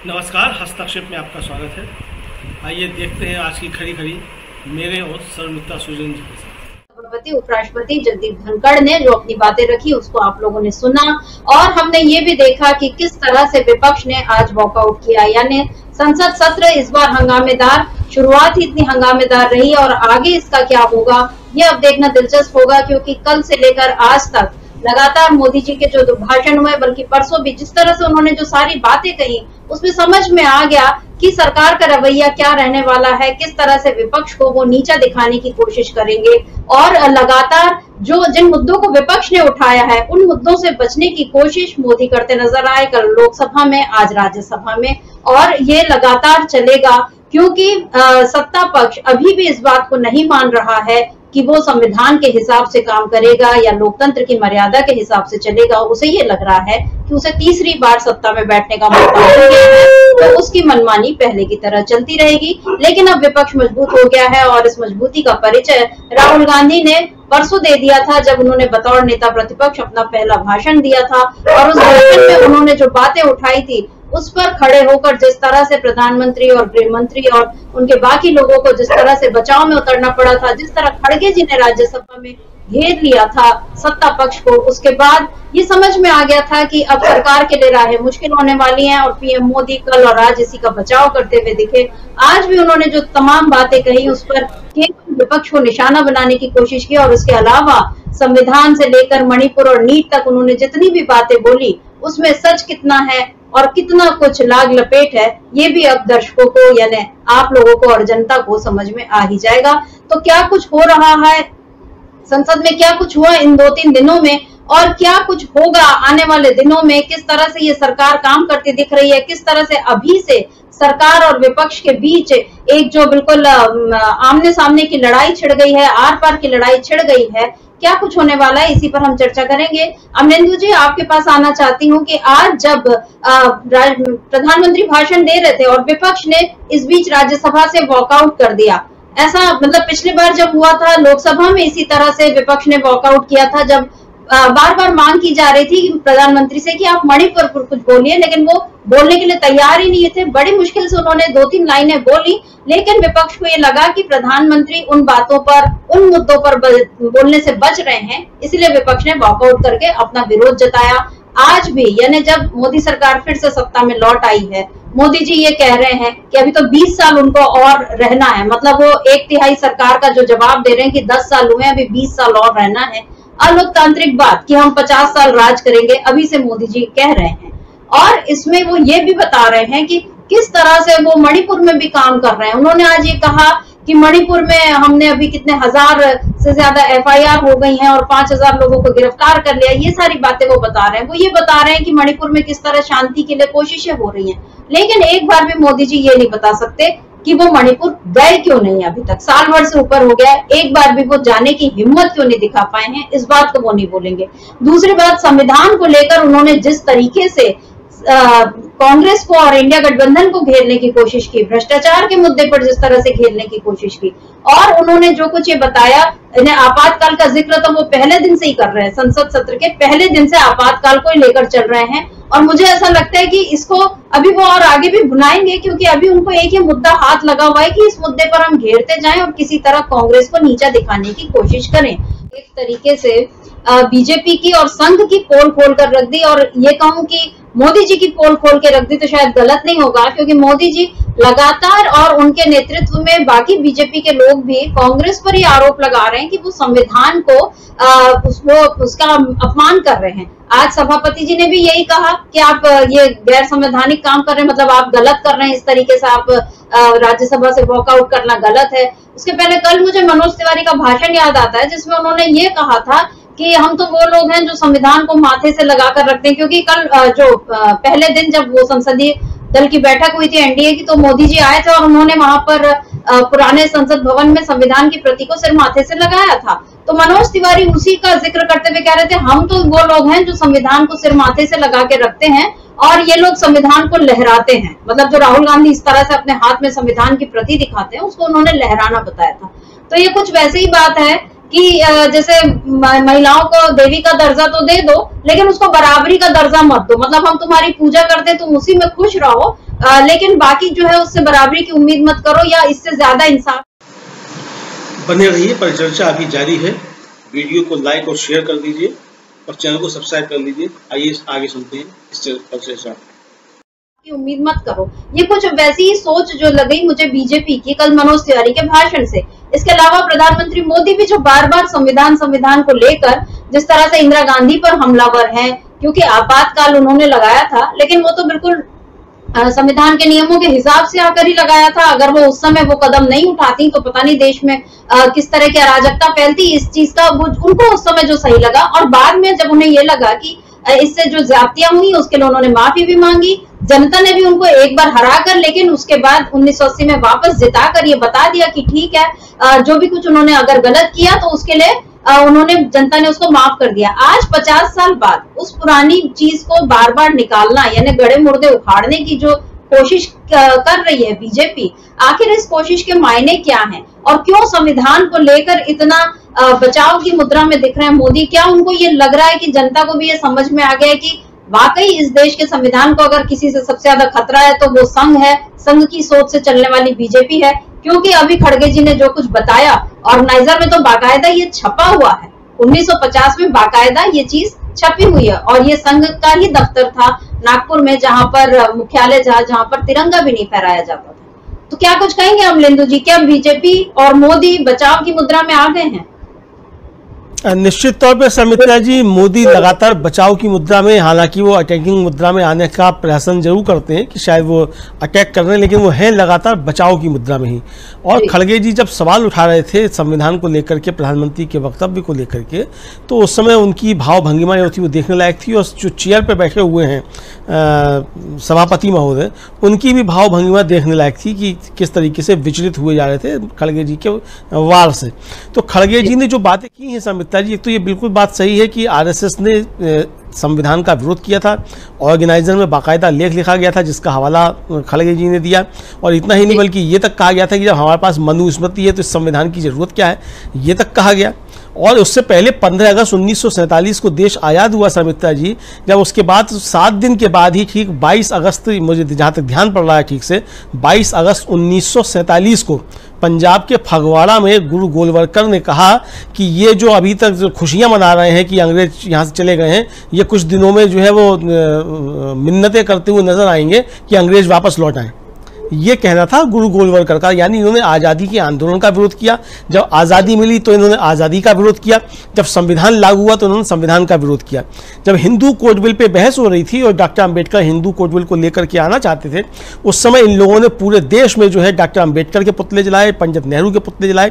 नमस्कार, हस्तक्षेप में आपका स्वागत है। आइए देखते हैं आज की खरी खरी मेरे और शर्मिष्ठा सुजन जी के साथ। सभापति उपराष्ट्रपति जगदीप धनखड़ ने जो अपनी बातें रखी उसको आप लोगों ने सुना और हमने ये भी देखा कि किस तरह से विपक्ष ने आज वॉकआउट किया। यानी संसद सत्र इस बार हंगामेदार, शुरुआत ही इतनी हंगामेदार रही और आगे इसका क्या होगा ये अब देखना दिलचस्प होगा, क्योंकि कल से लेकर आज तक लगातार मोदी जी के जो भाषण हुए, बल्कि परसों भी जिस तरह से उन्होंने जो सारी बातें कही उसमें समझ में आ गया कि सरकार का रवैया क्या रहने वाला है, किस तरह से विपक्ष को वो नीचा दिखाने की कोशिश करेंगे और लगातार जो जिन मुद्दों को विपक्ष ने उठाया है उन मुद्दों से बचने की कोशिश मोदी करते नजर आए, कल लोकसभा में, आज राज्यसभा में, और ये लगातार चलेगा क्योंकि सत्ता पक्ष अभी भी इस बात को नहीं मान रहा है कि वो संविधान के हिसाब से काम करेगा या लोकतंत्र की मर्यादा के हिसाब से चलेगा। उसे ये लग रहा है कि उसे तीसरी बार सत्ता में बैठने का मौका मिल गया है, तो उसकी मनमानी पहले की तरह चलती रहेगी। लेकिन अब विपक्ष मजबूत हो गया है और इस मजबूती का परिचय राहुल गांधी ने परसों दे दिया था, जब उन्होंने बतौर नेता प्रतिपक्ष अपना पहला भाषण दिया था और उस भाषण में उन्होंने जो बातें उठाई थी उस पर खड़े होकर जिस तरह से प्रधानमंत्री और गृह मंत्री और उनके बाकी लोगों को जिस तरह से बचाव में उतरना पड़ा था, जिस तरह खड़गे जी ने राज्यसभा में घेर लिया था सत्ता पक्ष को, उसके बाद ये समझ में आ गया था कि अब सरकार के लिए राहें मुश्किल होने वाली हैं और पीएम मोदी कल और आज इसी का बचाव करते हुए दिखे। आज भी उन्होंने जो तमाम बातें कही उस पर केवल विपक्ष को निशाना बनाने की कोशिश की और उसके अलावा संविधान से लेकर मणिपुर और नीट तक उन्होंने जितनी भी बातें बोली उसमें सच कितना है और कितना कुछ लाग लपेट है ये भी अब दर्शकों को यानी आप लोगों को और जनता को समझ में आ ही जाएगा। तो क्या कुछ हो रहा है संसद में, क्या कुछ हुआ इन 2-3 दिनों में और क्या कुछ होगा आने वाले दिनों में, किस तरह से ये सरकार काम करती दिख रही है, किस तरह से अभी से सरकार और विपक्ष के बीच एक जो बिल्कुल आमने सामने की लड़ाई छिड़ गई है, आर पार की लड़ाई छिड़ गई है, क्या कुछ होने वाला है, इसी पर हम चर्चा करेंगे। अमरेंदु जी, आपके पास आना चाहती हूँ कि आज जब प्रधानमंत्री भाषण दे रहे थे और विपक्ष ने इस बीच राज्यसभा से वॉकआउट कर दिया, ऐसा मतलब पिछली बार जब हुआ था लोकसभा में इसी तरह से विपक्ष ने वॉकआउट किया था, जब बार बार मांग की जा रही थी प्रधानमंत्री से कि आप मणिपुर पर कुछ बोलिए, लेकिन वो बोलने के लिए तैयार ही नहीं थे। बड़ी मुश्किल से उन्होंने 2-3 लाइनें बोली, लेकिन विपक्ष को ये लगा कि प्रधानमंत्री उन बातों पर, उन मुद्दों पर बोलने से बच रहे हैं, इसलिए विपक्ष ने वॉकआउट करके अपना विरोध जताया। आज भी यानी जब मोदी सरकार फिर से सत्ता में लौट आई है, मोदी जी ये कह रहे हैं कि अभी तो 20 साल उनको और रहना है, मतलब वो 1/3 सरकार का जो जवाब दे रहे हैं कि 10 साल हुए, अभी 20 साल और रहना है। अलोकतांत्रिक बात कि हम 50 साल राज करेंगे, अभी से मोदी जी कह रहे हैं। और इसमें वो ये भी बता रहे हैं कि किस तरह से वो मणिपुर में भी काम कर रहे हैं। उन्होंने आज ये कहा कि मणिपुर में हमने अभी कितने हजार से ज्यादा FIR हो गई हैं और 5000 लोगों को गिरफ्तार कर लिया। ये सारी बातें वो बता रहे हैं। वो ये बता रहे हैं कि मणिपुर में किस तरह शांति के लिए कोशिशें हो रही हैं, लेकिन एक बार भी मोदी जी ये नहीं बता सकते कि वो मणिपुर गए क्यों नहीं। अभी तक साल भर से ऊपर हो गया, एक बार भी वो जाने की हिम्मत क्यों नहीं दिखा पाए हैं, इस बात को वो नहीं बोलेंगे। दूसरी बात, संविधान को लेकर उन्होंने जिस तरीके से कांग्रेस को और इंडिया गठबंधन को घेरने की कोशिश की, भ्रष्टाचार के मुद्दे पर जिस तरह से घेरने की कोशिश की, और उन्होंने जो कुछ ये बताया, आपातकाल का जिक्र तो वो पहले दिन से ही कर रहे हैं, संसद सत्र के पहले दिन से आपातकाल को ही लेकर चल रहे हैं। और मुझे ऐसा लगता है कि इसको अभी वो और आगे भी भुनाएंगे, क्योंकि अभी उनको एक ही मुद्दा हाथ लगा हुआ है कि इस मुद्दे पर हम घेरते जाएं और किसी तरह कांग्रेस को नीचा दिखाने की कोशिश करें। एक तरीके से बीजेपी की और संघ की पोल खोल कर रख दी, और ये कहूं कि मोदी जी की पोल खोल के रख दी तो शायद गलत नहीं होगा, क्योंकि मोदी जी लगातार और उनके नेतृत्व में बाकी बीजेपी के लोग भी कांग्रेस पर ही आरोप लगा रहे हैं कि वो संविधान को उसका अपमान कर रहे हैं। आज सभापति जी ने भी यही कहा कि आप ये गैर संवैधानिक काम कर रहे हैं, मतलब आप गलत कर रहे हैं, इस तरीके से आप राज्यसभा से वॉकआउट करना गलत है। उसके पहले कल मुझे मनोज तिवारी का भाषण याद आता है, जिसमें उन्होंने ये कहा था कि हम तो वो लोग हैं जो संविधान को माथे से लगाकर रखते हैं, क्योंकि कल जो पहले दिन जब वो संसदीय दल की बैठक हुई थी एनडीए की, तो मोदी जी आए थे और उन्होंने वहां पर पुराने संसद भवन में संविधान की प्रति को सिर माथे से लगाया था। तो मनोज तिवारी उसी का जिक्र करते हुए कह रहे थे, हम तो वो लोग हैं जो संविधान को सिर माथे से लगा के रखते हैं और ये लोग संविधान को लहराते हैं। मतलब जो राहुल गांधी इस तरह से अपने हाथ में संविधान की प्रति दिखाते हैं, उसको उन्होंने लहराना बताया था। तो ये कुछ वैसे ही बात है कि जैसे महिलाओं को देवी का दर्जा तो दे दो, लेकिन उसको बराबरी का दर्जा मत दो। मतलब हम तुम्हारी पूजा करते हैं, तुम उसी में खुश रहो, लेकिन बाकी जो है उससे बराबरी की उम्मीद मत करो या इससे ज्यादा इंसाफ। बने रहिए, परिचर्चा अभी जारी है। वीडियो को लाइक और शेयर कर दीजिए और चैनल को सब्सक्राइब कर लीजिए। आइए आगे सुनते हैं इस परिचर्चा की उम्मीद मत करो। ये कुछ वैसी ही सोच जो लगी मुझे बीजेपी की कल मनोज तिवारी के भाषण से। इसके अलावा प्रधानमंत्री मोदी भी जो बार बार संविधान को लेकर जिस तरह से इंदिरा गांधी पर हमलावर हैं, क्योंकि आपातकाल उन्होंने लगाया था, लेकिन वो तो बिल्कुल संविधान के नियमों के हिसाब से आकर ही लगाया था। अगर वो उस समय वो कदम नहीं उठाती तो पता नहीं देश में किस तरह की अराजकता फैलती। इस चीज का उनको उस समय जो सही लगा, और बाद में जब उन्हें ये लगा कि इससे जो ज्यादतियां हुई उसके लिए उन्होंने माफी भी मांगी। जनता ने भी उनको एक बार हरा कर, लेकिन उसके बाद 1980 में वापस जिताकर ये बता दिया कि ठीक है, जो भी कुछ उन्होंने अगर गलत किया तो उसके लिए जनता ने उसको माफ कर दिया। आज 50 साल बाद उस पुरानी चीज को बार बार निकालना, यानी गड़े मुर्दे उखाड़ने की जो कोशिश कर रही है बीजेपी, आखिर इस कोशिश के मायने क्या हैं और क्यों संविधान को लेकर इतना बचाव की मुद्रा में दिख रहे हैं मोदी? क्या उनको ये लग रहा है कि जनता को भी ये समझ में आ गया है कि वाकई इस देश के संविधान को अगर किसी से सबसे ज्यादा खतरा है तो वो संघ है, संघ की सोच से चलने वाली बीजेपी है? क्योंकि अभी खड़गे जी ने जो कुछ बताया, ऑर्गेनाइजर में तो बाकायदा ये छपा हुआ है, 1950 में बाकायदा ये चीज छपी हुई है, और ये संघ का ही दफ्तर था नागपुर में, जहां पर मुख्यालय जहां पर तिरंगा भी नहीं फहराया जाता था। तो क्या कुछ कहेंगे अमलेंदु जी, क्या बीजेपी और मोदी बचाव की मुद्रा में आ गए हैं? निश्चित तौर पर समित्रा जी, मोदी लगातार बचाव की मुद्रा में, हालांकि वो अटैकिंग मुद्रा में आने का प्रयासन जरूर करते हैं कि शायद वो अटैक कर रहे हैं, लेकिन वो है लगातार बचाव की मुद्रा में ही। और खड़गे जी जब सवाल उठा रहे थे संविधान को लेकर के, प्रधानमंत्री के वक्तव्य को लेकर के, तो उस समय उनकी भाव भंगिमा जो थी वो देखने लायक थी। और जो चेयर पर बैठे हुए हैं सभापति महोदय, उनकी भी भाव भंगिमा देखने लायक थी कि किस तरीके से विचलित हुए जा रहे थे खड़गे जी के वार से। तो खड़गे जी ने जो बातें की हैं समित्रा जी, एक तो ये बिल्कुल बात सही है कि आरएसएस ने संविधान का विरोध किया था। ऑर्गेनाइजर में बाकायदा लेख लिखा गया था जिसका हवाला खड़गे जी ने दिया। और इतना ही नहीं बल्कि ये तक कहा गया था कि जब हमारे पास मनुस्मृति है तो इस संविधान की जरूरत क्या है, ये तक कहा गया। और उससे पहले 15 अगस्त 1947 को देश आज़ाद हुआ समित्रा जी, जब उसके बाद 7 दिन के बाद ही ठीक 22 अगस्त, मुझे जहाँ तक ध्यान पड़ रहा है ठीक से, 22 अगस्त 1947 को पंजाब के फगवाड़ा में गुरु गोलवलकर ने कहा कि ये जो अभी तक जो खुशियाँ मना रहे हैं कि अंग्रेज यहाँ से चले गए हैं, ये कुछ दिनों में जो है वो मिन्नतें करते हुए नजर आएंगे कि अंग्रेज वापस लौट आएँ। ये कहना था गुरु गोलवलकर का। यानी इन्होंने आज़ादी के आंदोलन का विरोध किया। जब आज़ादी मिली तो इन्होंने आज़ादी का विरोध किया। जब संविधान लागू हुआ तो इन्होंने संविधान का विरोध किया। जब हिंदू कोड बिल पे बहस हो रही थी और doctor Ambedkar Hindu code bill को लेकर के आना चाहते थे, उस समय इन लोगों ने पूरे देश में जो है डॉक्टर अंबेडकर के पुतले जलाए, पंडित नेहरू के पुतले जलाए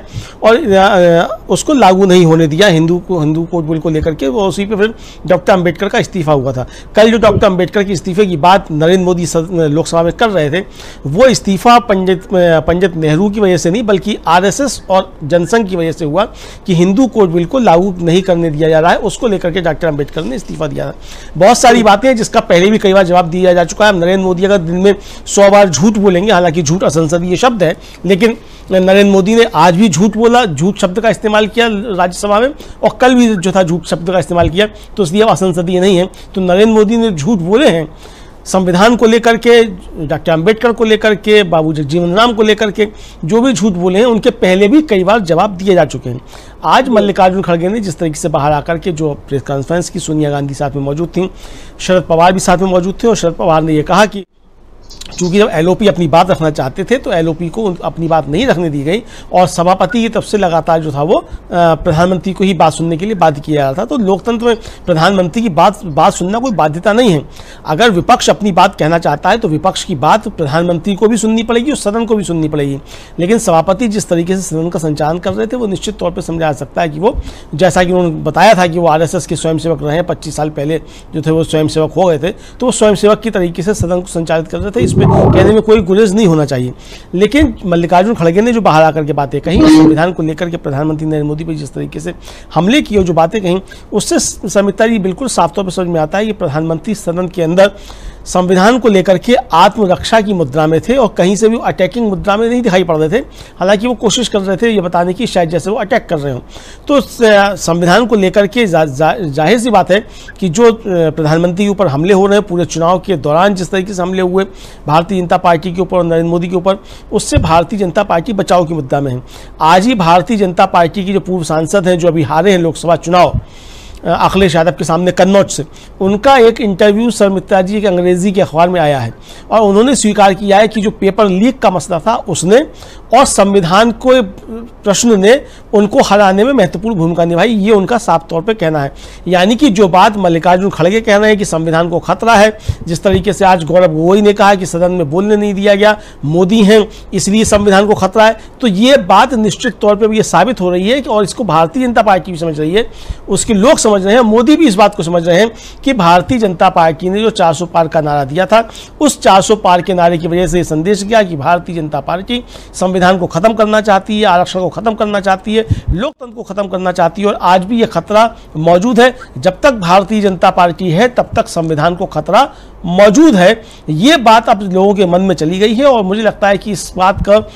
और उसको लागू नहीं होने दिया हिंदू कोड बिल को लेकर के। वो उसी पर फिर डॉक्टर अंबेडकर का इस्तीफा हुआ था। कल जो डॉक्टर अंबेडकर के इस्तीफे की बात नरेंद्र मोदी लोकसभा में कर रहे थे, वो इस्तीफा पंडित नेहरू की वजह से नहीं बल्कि आरएसएस और जनसंघ की वजह से हुआ कि हिंदू कोड बिल को लागू नहीं करने दिया जा रहा है। उसको लेकर के डॉक्टर अंबेडकर ने इस्तीफा दिया था। बहुत सारी बातें हैं जिसका पहले भी कई बार जवाब दिया जा चुका है। नरेंद्र मोदी अगर दिन में 100 बार झूठ बोलेंगे, हालांकि झूठ असंसदीय शब्द है, लेकिन नरेंद्र मोदी ने आज भी झूठ बोला, झूठ शब्द का इस्तेमाल किया राज्यसभा में, और कल भी जो था झूठ शब्द का इस्तेमाल किया, तो इसलिए असंसदीय नहीं है। तो नरेंद्र मोदी ने झूठ बोले हैं संविधान को लेकर के, डॉक्टर अंबेडकर को लेकर के, बाबू जगजीवन राम को लेकर के, जो भी झूठ बोले हैं उनके पहले भी कई बार जवाब दिए जा चुके हैं। आज मल्लिकार्जुन खड़गे ने जिस तरीके से बाहर आकर के जो प्रेस कॉन्फ्रेंस की, सोनिया गांधी साथ में मौजूद थी, शरद पवार भी साथ में मौजूद थे, और शरद पवार ने यह कहा कि चूंकि जब एलओपी अपनी बात रखना चाहते थे तो एलओपी को अपनी बात नहीं रखने दी गई, और सभापति की तरफ से लगातार जो था वो प्रधानमंत्री को ही बात सुनने के लिए बाध्य किया जा रहा था। तो लोकतंत्र में प्रधानमंत्री की बात सुनना कोई बाध्यता नहीं है। अगर विपक्ष अपनी बात कहना चाहता है तो विपक्ष की बात प्रधानमंत्री को भी सुननी पड़ेगी और सदन को भी सुननी पड़ेगी। लेकिन सभापति जिस तरीके से सदन का संचालन कर रहे थे वो निश्चित तौर पर समझा जा सकता है कि वो, जैसा कि उन्होंने बताया था कि वो आरएसएस के स्वयंसेवक रहे हैं, 25 साल पहले जो थे वो स्वयंसेवक हो गए थे, तो वो स्वयंसेवक की तरीके से सदन को संचालित कर रहे थे। इसमें कहने में कोई गुरेज नहीं होना चाहिए। लेकिन मल्लिकार्जुन खड़गे ने जो बाहर आकर के बातें कही, संविधान को लेकर के प्रधानमंत्री नरेंद्र मोदी पर जिस तरीके से हमले किए और जो बातें कही, उससे समिता जी बिल्कुल साफ तौर पर समझ में आता है कि प्रधानमंत्री सदन के अंदर संविधान को लेकर के आत्मरक्षा की मुद्रा में थे और कहीं से भी अटैकिंग मुद्रा में नहीं दिखाई पड़ रहे थे। हालांकि वो कोशिश कर रहे थे ये बताने की शायद जैसे वो अटैक कर रहे हो। तो संविधान को लेकर के जाहिर सी बात है कि जो प्रधानमंत्री के ऊपर हमले हो रहे हैं पूरे चुनाव के दौरान, जिस तरीके से हमले हुए भारतीय जनता पार्टी के ऊपर और नरेंद्र मोदी के ऊपर, उससे भारतीय जनता पार्टी बचाव की मुद्दा में है। आज ही भारतीय जनता पार्टी की जो पूर्व सांसद हैं जो अभी हारे हैं लोकसभा चुनाव अखिलेश यादव के सामने कन्नौज से, उनका एक इंटरव्यू सर मित्रा जी के अंग्रेजी के अखबार में आया है और उन्होंने स्वीकार किया है कि जो पेपर लीक का मसला था उसने और संविधान को प्रश्न ने उनको हराने में महत्वपूर्ण भूमिका निभाई। ये उनका साफ तौर पे कहना है। यानी कि जो बात मल्लिकार्जुन खड़गे कह रहे हैं कि संविधान को खतरा है, जिस तरीके से आज गौरव गोगोई ने कहा कि सदन में बोलने नहीं दिया गया, मोदी हैं इसलिए संविधान को खतरा है, तो ये बात निश्चित तौर पर ये साबित हो रही है कि, और इसको भारतीय जनता पार्टी भी समझ रही है, उसके लोग समझ रहे हैं, मोदी भी इस बात को समझ रहे हैं कि भारतीय जनता पार्टी ने जो 400 पार का नारा दिया था, उस 400 पार के नारे की वजह से ये संदेश गया कि भारतीय जनता पार्टी संविधान को खत्म करना चाहती है, आरक्षण को खत्म करना चाहती है, लोकतंत्र को खत्म करना चाहती है। और आज भी ये खतरा मौजूद है। जब तक भारतीय जनता पार्टी है तब तक संविधान को खतरा मौजूद है। ये बात अब लोगों के मन में चली गई है और मुझे लगता है कि इस बात का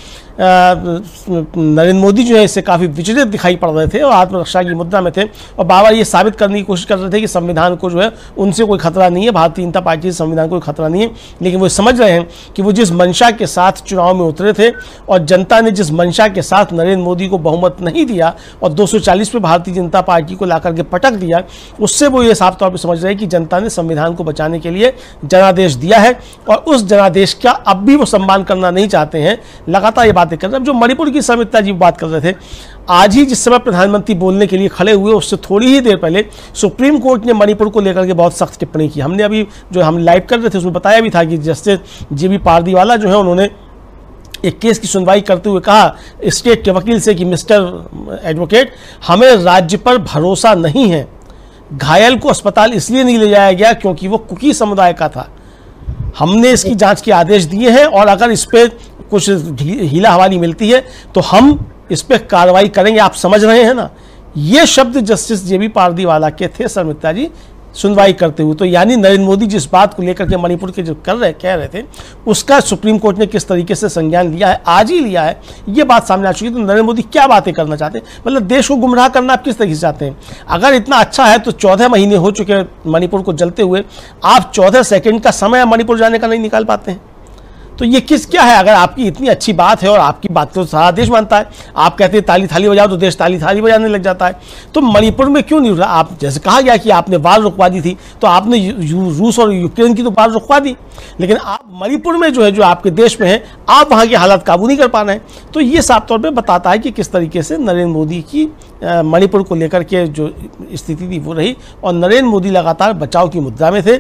नरेंद्र मोदी जो है इससे काफ़ी विचलित दिखाई पड़ रहे थे और आत्मरक्षा की मुद्रा में थे और बार-बार ये साबित करने की कोशिश कर रहे थे कि संविधान को जो है उनसे कोई खतरा नहीं है, भारतीय जनता पार्टी से संविधान को कोई खतरा नहीं है। लेकिन वो समझ रहे हैं कि वो जिस मंशा के साथ चुनाव में उतरे थे और जनता ने जिस मंशा के साथ नरेंद्र मोदी को बहुमत नहीं दिया और 240 पे भारतीय जनता पार्टी को ला करके पटक दिया, उससे वो ये साफ तौर पर समझ रहे हैं कि जनता ने संविधान को बचाने के लिए जनादेश दिया है और उस जनादेश का अब भी वो सम्मान करना नहीं चाहते हैं। लगातार ये बातें कर रहे हैं। जो मणिपुर की समिता जी बात कर रहे थे, आज ही जिस समय प्रधानमंत्री बोलने के लिए खड़े हुए उससे थोड़ी ही देर पहले सुप्रीम कोर्ट ने मणिपुर को लेकर के बहुत सख्त टिप्पणी की। हमने अभी जो हम लाइव कर रहे थे उसमें बताया भी था कि जस्टिस JB पारदीवाला जो है उन्होंने एक केस की सुनवाई करते हुए कहा स्टेट के वकील से कि मिस्टर एडवोकेट, हमें राज्य पर भरोसा नहीं है। घायल को अस्पताल इसलिए नहीं ले जाया गया क्योंकि वो कुकी समुदाय का था। हमने इसकी जांच के आदेश दिए हैं और अगर इस पर कुछ हीला हवाली मिलती है तो हम इस पर कार्रवाई करेंगे। आप समझ रहे हैं ना, ये शब्द जस्टिस JB पारदीवाला के थे सर मित्रा जी सुनवाई करते हुए। तो यानी नरेंद्र मोदी जिस बात को लेकर के मणिपुर के जो कह रहे थे उसका सुप्रीम कोर्ट ने किस तरीके से संज्ञान लिया है, आज ही लिया है, ये बात सामने आ चुकी है। तो नरेंद्र मोदी क्या बातें करना चाहते हैं, मतलब देश को गुमराह करना आप किस तरीके से चाहते हैं? अगर इतना अच्छा है तो 14 महीने हो चुके हैं मणिपुर को जलते हुए, आप 14 सेकेंड का समय मणिपुर जाने का नहीं निकाल पाते हैं। तो ये क्या है? अगर आपकी इतनी अच्छी बात है और आपकी बात को सारा देश मानता है, आप कहते हैं ताली थाली बजाओ तो देश ताली थाली बजाने लग जाता है, तो मणिपुर में क्यों नहीं हो रहा? आप जैसे कहा गया कि आपने वार रुकवा दी थी, तो आपने रूस और यूक्रेन की तो वार रुकवा दी, लेकिन आप मणिपुर में जो है जो आपके देश में है आप वहाँ के हालात काबू नहीं कर पा रहे हैं। तो ये साफ तौर पर बताता है कि किस तरीके से नरेंद्र मोदी की मणिपुर को लेकर के जो स्थिति थी वो रही और नरेंद्र मोदी लगातार बचाव की मुद्रा में थे।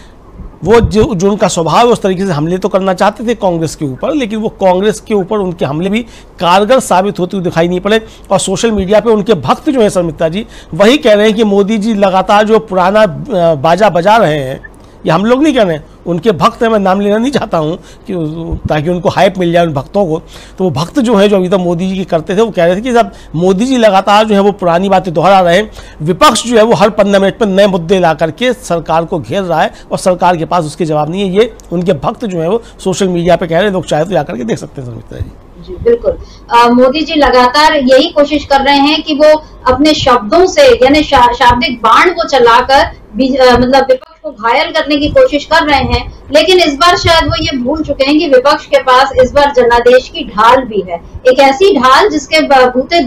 वो जो उनका स्वभाव है उस तरीके से हमले तो करना चाहते थे कांग्रेस के ऊपर, लेकिन वो कांग्रेस के ऊपर उनके हमले भी कारगर साबित होते हुए दिखाई नहीं पड़े। और सोशल मीडिया पे उनके भक्त जो हैं सर मित्रा जी वही कह रहे हैं कि मोदी जी लगातार जो पुराना बाजा बजा रहे हैं, ये हम लोग नहीं कह रहे हैं, उनके भक्त हैं, मैं नाम लेना नहीं चाहता हूं कि ताकि उनको हाइप मिल जाए उन भक्तों को। तो वो भक्त जो है जो अभी तक मोदी जी की करते थे वो कह रहे थे कि साहब मोदी जी लगातार जो है वो पुरानी बातें दोहरा रहे हैं, विपक्ष जो है वो हर 15 मिनट पर नए मुद्दे ला करके सरकार को घेर रहा है और सरकार के पास उसके जवाब नहीं है। ये उनके भक्त जो है वो सोशल मीडिया पर कह रहे हैं, लोग चाहे तो जाकर के देख सकते हैं सर जी। जी बिल्कुल, मोदी जी लगातार यही कोशिश कर रहे हैं कि वो अपने शब्दों से यानी शाब्दिक बाण को चलाकर मतलब विपक्ष को घायल करने की कोशिश कर रहे हैं। लेकिन इस बार शायद वो ये भूल चुके हैं कि विपक्ष के पास इस बार जनादेश की ढाल भी है, एक ऐसी ढाल जिसके बूते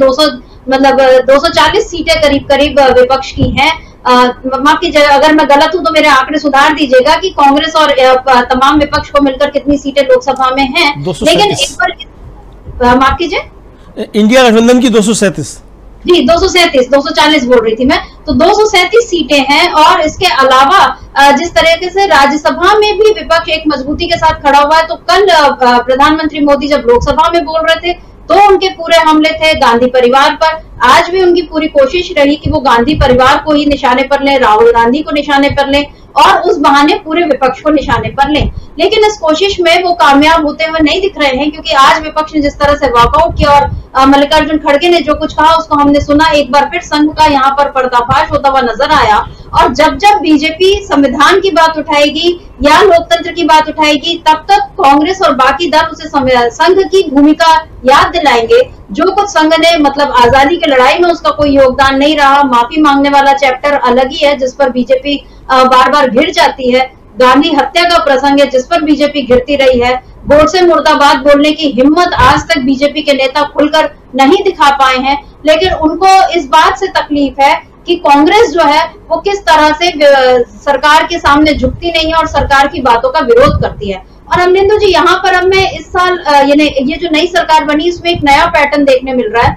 240 सीटें करीब विपक्ष की हैं। माफ कीजिए अगर मैं गलत हूं तो मेरे आंकड़े सुधार दीजिएगा कि कांग्रेस और तमाम विपक्ष को मिलकर कितनी सीटें लोकसभा में हैं। लेकिन एक बार माफ कीजिए, इंडिया गठबंधन की 237 जी 237, 240 बोल रही थी मैं, तो 237 सीटें हैं। और इसके अलावा जिस तरीके से राज्यसभा में भी विपक्ष एक मजबूती के साथ खड़ा हुआ है, तो कल प्रधानमंत्री मोदी जब लोकसभा में बोल रहे थे तो उनके पूरे हमले थे गांधी परिवार पर, आज भी उनकी पूरी कोशिश रही कि वो गांधी परिवार को ही निशाने पर लें, राहुल गांधी को निशाने पर लें और उस बहाने पूरे विपक्ष को निशाने पर लें। लेकिन इस कोशिश में वो कामयाब होते हुए नहीं दिख रहे हैं, क्योंकि आज विपक्ष ने जिस तरह से वॉकआउट किया और मल्लिकार्जुन खड़गे ने जो कुछ कहा उसको हमने सुना, एक बार फिर संघ का यहाँ पर पर्दाफाश होता हुआ नजर आया। और जब जब बीजेपी संविधान की बात उठाएगी या लोकतंत्र की बात उठाएगी, तब तक कांग्रेस और बाकी दल उसे संघ की भूमिका याद दिलाएंगे। जो कुछ संघ ने मतलब आजादी की लड़ाई में उसका कोई योगदान नहीं रहा, माफी मांगने वाला चैप्टर अलग ही है जिस पर बीजेपी बार बार घिर जाती है, गांधी हत्या का प्रसंग है जिस पर बीजेपी घिरती रही है, गोडसे मुर्दाबाद बोलने की हिम्मत आज तक बीजेपी के नेता खुलकर नहीं दिखा पाए हैं। लेकिन उनको इस बात से तकलीफ है कि कांग्रेस जो है वो किस तरह से सरकार के सामने झुकती नहीं है और सरकार की बातों का विरोध करती है। और अमरिंदु जी, यहाँ पर अब मैं इस साल ये जो नई सरकार बनी इसमें एक नया पैटर्न देखने मिल रहा है।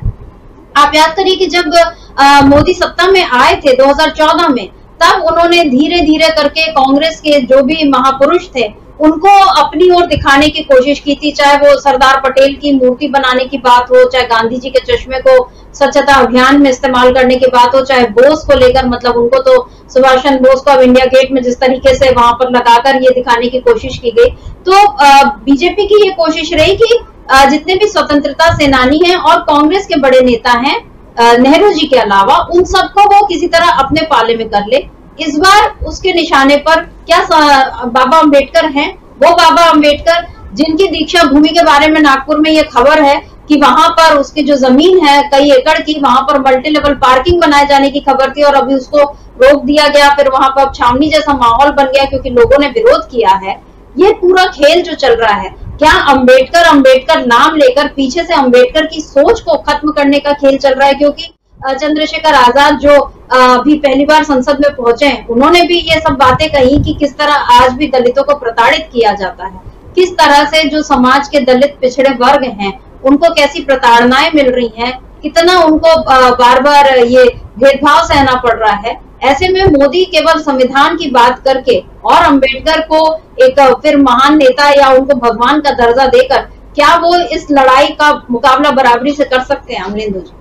आप याद करिए कि जब मोदी सत्ता में आए थे 2014 में, तब उन्होंने धीरे धीरे करके कांग्रेस के जो भी महापुरुष थे उनको अपनी ओर दिखाने की कोशिश की थी, चाहे वो सरदार पटेल की मूर्ति बनाने की बात हो, चाहे गांधी जी के चश्मे को स्वच्छता अभियान में इस्तेमाल करने की बात हो, चाहे बोस को लेकर मतलब उनको तो सुभाष चंद्र बोस को अब इंडिया गेट में जिस तरीके से वहां पर लगाकर ये दिखाने की कोशिश की गई। तो बीजेपी की ये कोशिश रही कि जितने भी स्वतंत्रता सेनानी हैं और कांग्रेस के बड़े नेता हैं नेहरू जी के अलावा, उन सबको वो किसी तरह अपने पाले में कर ले। इस बार उसके निशाने पर क्या बाबा अम्बेडकर हैं, वो बाबा अम्बेडकर जिनकी दीक्षा भूमि के बारे में नागपुर में ये खबर है कि वहां पर उसकी जो जमीन है कई एकड़ की, वहां पर मल्टी लेवल पार्किंग बनाए जाने की खबर थी और अभी उसको रोक दिया गया। फिर वहां पर छावनी जैसा माहौल बन गया क्योंकि लोगों ने विरोध किया है। ये पूरा खेल जो चल रहा है, क्या अम्बेडकर नाम लेकर पीछे से अम्बेडकर की सोच को खत्म करने का खेल चल रहा है? क्योंकि चंद्रशेखर आजाद जो अभी पहली बार संसद में पहुंचे हैं, उन्होंने भी ये सब बातें कही कि किस तरह आज भी दलितों को प्रताड़ित किया जाता है, किस तरह से जो समाज के दलित पिछड़े वर्ग हैं उनको कैसी प्रताड़नाएं मिल रही हैं, कितना उनको बार बार ये भेदभाव सहना पड़ रहा है। ऐसे में मोदी केवल संविधान की बात करके और अम्बेडकर को एक फिर महान नेता या उनको भगवान का दर्जा देकर क्या वो इस लड़ाई का मुकाबला बराबरी से कर सकते हैं? अमरिंदु जी,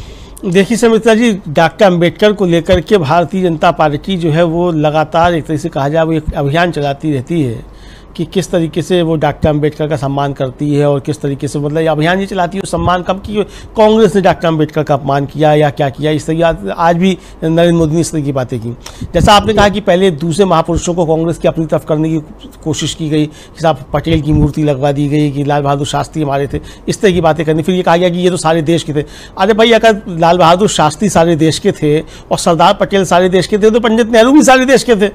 देखिए समिता जी, डॉक्टर अम्बेडकर को लेकर के भारतीय जनता पार्टी जो है वो लगातार एक तरह से कहा जाए वो एक अभियान चलाती रहती है कि किस तरीके से वो डॉक्टर अम्बेडकर का सम्मान करती है और किस तरीके से मतलब अभियान ये चलाती है। सम्मान कब की कांग्रेस ने डॉक्टर अम्बेडकर का अपमान किया या क्या किया, इस तरह आज भी नरेंद्र मोदी ने इस तरह की बातें की। जैसा आपने कहा कि पहले दूसरे महापुरुषों को कांग्रेस की अपनी तरफ करने की कोशिश की गई, कि साहब पटेल की मूर्ति लगवा दी गई कि लाल बहादुर शास्त्री हमारे थे, इस तरह की बातें करनी। फिर ये कहा गया कि ये तो सारे देश के थे। अरे भाई, अगर लाल बहादुर शास्त्री सारे देश के थे और सरदार पटेल सारे देश के थे तो पंडित नेहरू भी सारे देश के थे।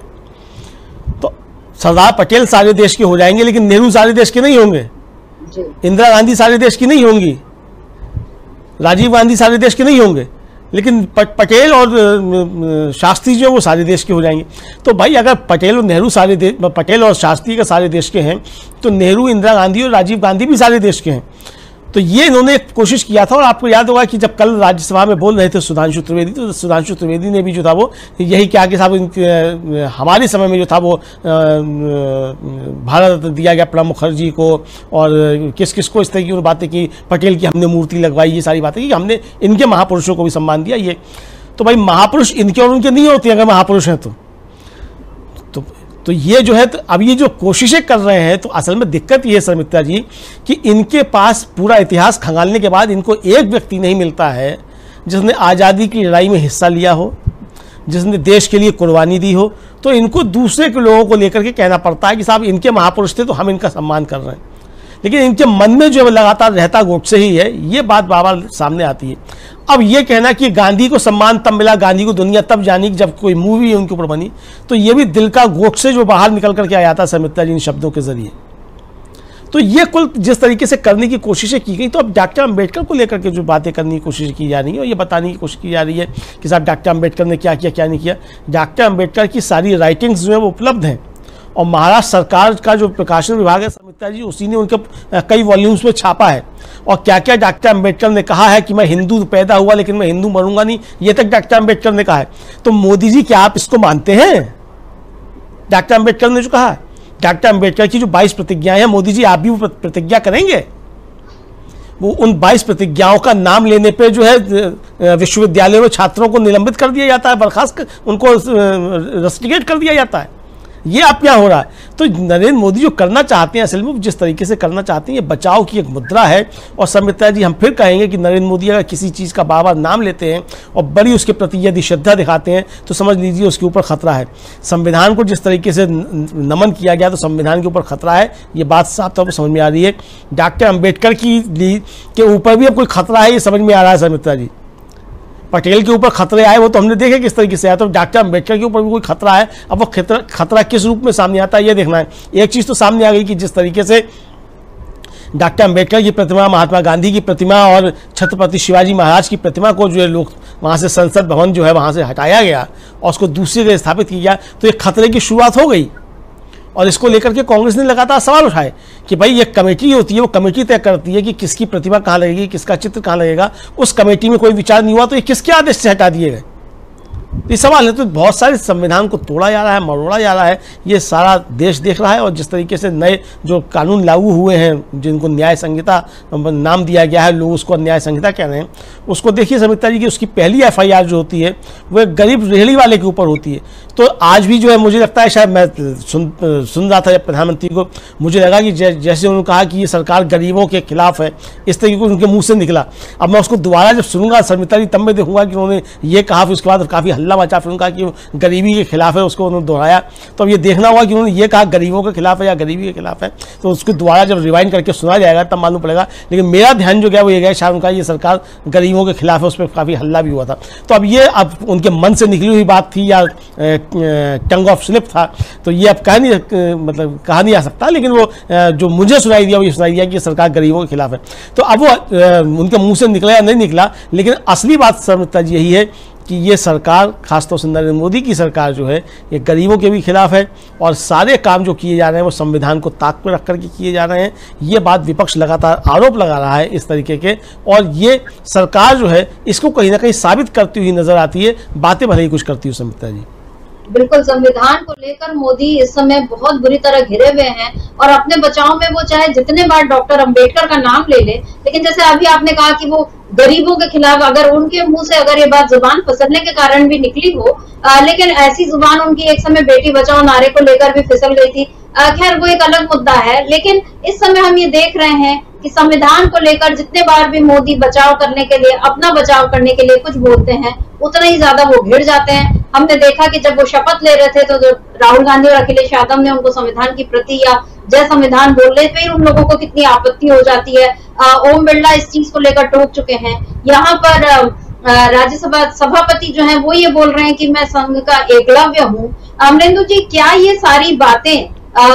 तो सरदार पटेल सारे देश के हो जाएंगे लेकिन नेहरू सारे देश के नहीं होंगे, इंदिरा गांधी सारे देश की नहीं होंगी, राजीव गांधी सारे देश के नहीं होंगे, लेकिन पटेल और शास्त्री जो वो सारे देश के हो जाएंगे। तो भाई अगर पटेल और नेहरू पटेल और शास्त्री का सारे देश के हैं तो नेहरू, इंदिरा गांधी और राजीव गांधी भी सारे देश के हैं। तो ये इन्होंने कोशिश किया था। और आपको याद होगा कि जब कल राज्यसभा में बोल रहे थे सुधांशु त्रिवेदी, तो सुधांशु त्रिवेदी ने भी जो था वो यही कहा कि साहब हमारे समय में जो था वो भारत रत्न दिया गया प्रणब मुखर्जी को, और किस किस को इस तरह की बातें की, पटेल की हमने मूर्ति लगवाई, ये सारी बातें की, हमने इनके महापुरुषों को भी सम्मान दिया। ये तो भाई महापुरुष इनके और उनके नहीं होते अगर महापुरुष हैं तो ये जो है, तो अब ये जो कोशिशें कर रहे हैं, तो असल में दिक्कत ये है समिता जी कि इनके पास पूरा इतिहास खंगालने के बाद इनको एक व्यक्ति नहीं मिलता है जिसने आज़ादी की लड़ाई में हिस्सा लिया हो, जिसने देश के लिए कुर्बानी दी हो। तो इनको दूसरे के लोगों को लेकर के कहना पड़ता है कि साहब इनके महापुरुष थे तो हम इनका सम्मान कर रहे हैं, लेकिन इनके मन में जो लगातार रहता गोडसे ही है। ये बात बार-बार सामने आती है। अब ये कहना कि गांधी को सम्मान तब मिला, गांधी को दुनिया तब जानी जब कोई मूवी उनके ऊपर बनी, तो ये भी दिल का गोडसे जो बाहर निकल करके आया था समिता जी इन शब्दों के जरिए। तो ये कुल जिस तरीके से करने की कोशिशें की गई, तो अब डॉक्टर अम्बेडकर को लेकर के जो बातें करने की कोशिश की जा रही है और ये बताने की कोशिश की जा रही है कि साहब डॉक्टर अम्बेडकर ने क्या किया क्या नहीं किया। डॉक्टर अम्बेडकर की सारी राइटिंग्स जो है वो उपलब्ध हैं और महाराष्ट्र सरकार का जो प्रकाशन विभाग है समिता जी, उसी ने उनके कई वॉल्यूम्स में छापा है। और क्या क्या डॉक्टर अम्बेडकर ने कहा है कि मैं हिंदू पैदा हुआ लेकिन मैं हिंदू मरूंगा नहीं, ये तक डॉक्टर अम्बेडकर ने कहा है। तो मोदी जी क्या आप इसको मानते हैं? डॉक्टर अम्बेडकर ने जो कहा है, डॉक्टर अम्बेडकर की जो 22 प्रतिज्ञाएं हैं, मोदी जी आप भी वो प्रतिज्ञा करेंगे? वो उन 22 प्रतिज्ञाओं का नाम लेने पे जो है विश्वविद्यालयों में छात्रों को निलंबित कर दिया जाता है, बर्खास्त उनको रस्टिकेट कर दिया जाता है। ये अब क्या हो रहा है? तो नरेंद्र मोदी जो करना चाहते हैं, असल में जिस तरीके से करना चाहते हैं, ये बचाव की एक मुद्रा है। और संविता जी, हम फिर कहेंगे कि नरेंद्र मोदी अगर किसी चीज़ का बार बार नाम लेते हैं और बड़ी उसके प्रति यदि श्रद्धा दिखाते हैं तो समझ लीजिए उसके ऊपर खतरा है। संविधान को जिस तरीके से नमन किया गया तो संविधान के ऊपर खतरा है, ये बात साफ तौर पर समझ में आ रही है। डॉक्टर अम्बेडकर के ऊपर भी अब कोई खतरा है, ये समझ में आ रहा है संविता जी। पटेल के ऊपर खतरे आए वो तो हमने देखे किस तरीके से आया, तो डॉक्टर अम्बेडकर के ऊपर भी कोई खतरा है। अब वो खतरा किस रूप में सामने आता है ये देखना है। एक चीज़ तो सामने आ गई कि जिस तरीके से डॉक्टर अम्बेडकर की प्रतिमा, महात्मा गांधी की प्रतिमा और छत्रपति शिवाजी महाराज की प्रतिमा को जो है लोग वहाँ से संसद भवन जो है वहाँ से हटाया गया और उसको दूसरी जगह स्थापित किया गया, तो एक खतरे की शुरुआत हो गई। और इसको लेकर के कांग्रेस ने लगातार सवाल उठाए कि भाई ये कमेटी होती है, वो कमेटी तय करती है कि किसकी प्रतिमा कहाँ लगेगी, किसका चित्र कहाँ लगेगा। उस कमेटी में कोई विचार नहीं हुआ तो ये किसके आदेश से हटा दिए गए? ये सवाल है। तो बहुत सारे संविधान को तोड़ा जा रहा है, मरोड़ा जा रहा है, ये सारा देश देख रहा है। और जिस तरीके से नए जो कानून लागू हुए हैं जिनको न्याय संहिता नाम दिया गया है, लोग उसको न्याय संहिता कह रहे हैं, उसको देखिए समिता जी की उसकी पहली FIR जो होती है वो एक गरीब रेहड़ी वाले के ऊपर होती है। तो आज भी जो है मुझे लगता है, शायद मैं सुन रहा था प्रधानमंत्री को, मुझे लगा कि जैसे उन्होंने कहा कि ये सरकार गरीबों के खिलाफ है, इस तरीके को उनके मुँह से निकला। अब मैं उसको दोबारा जब सुनूंगा समिता जी तब मैं देखूंगा कि उन्होंने ये कहा, फिर उसके बाद काफ़ी हल्ला मचा, फिर उनका कि वो गरीबी के खिलाफ है, उसको उन्होंने दोहराया। तो अब ये देखना होगा कि उन्होंने ये कहा गरीबों के खिलाफ है या गरीबी के खिलाफ है, तो उसको दोबारा जब रिवाइंड करके सुना जाएगा तब मालूम पड़ेगा। लेकिन मेरा ध्यान जो गया वो ये गया शायद उनका ये सरकार गरीबों के खिलाफ है, उस पर काफ़ी हल्ला भी हुआ था। तो अब ये अब उनके मन से निकली हुई बात थी या टंग ऑफ स्लिप था, तो ये अब कहा नहीं आ सकता। लेकिन वो जो मुझे सुनाई दिया वो ये सुनाई दिया कि सरकार गरीबों के खिलाफ है। तो अब वो उनके मुँह से निकला या नहीं निकला, लेकिन असली बात समझता जी यही है कि ये सरकार, खासतौर से नरेंद्र मोदी की सरकार जो है, ये गरीबों के भी खिलाफ है। और सारे काम जो किए जा रहे हैं वो संविधान को ताक पर रख करके किए जा रहे हैं। ये बात विपक्ष लगातार आरोप लगा रहा है इस तरीके के, और ये सरकार जो है इसको कहीं ना कहीं साबित करती हुई नजर आती है, बातें भले ही कुछ करती हुई समिता जी। बिल्कुल, संविधान को लेकर मोदी इस समय बहुत बुरी तरह घिरे हुए हैं और अपने बचाव में वो चाहे जितने बार डॉक्टर अंबेडकर का नाम ले ले, लेकिन जैसे अभी आपने कहा कि वो गरीबों के खिलाफ, अगर उनके मुंह से अगर ये बात जुबान फिसलने के कारण भी निकली हो, लेकिन ऐसी जुबान उनकी एक समय बेटी बचाओ नारे को लेकर भी फिसल गई थी। खैर वो एक अलग मुद्दा है। लेकिन इस समय हम ये देख रहे हैं कि संविधान को लेकर जितने बार भी मोदी बचाव करने के लिए, अपना बचाव करने के लिए कुछ बोलते हैं, उतना ही ज्यादा वो घिर जाते हैं। हमने देखा कि जब वो शपथ ले रहे थे तो राहुल गांधी और अखिलेश यादव ने उनको संविधान की प्रति या जय संविधान बोलने पे उन लोगों को कितनी आपत्ति हो जाती है। ओम बिरला इस चीज को लेकर टोक चुके हैं। यहाँ पर राज्यसभा सभापति जो है वो ये बोल रहे हैं कि मैं संघ का एकलव्य हूँ। अमरेंदु जी, क्या ये सारी बातें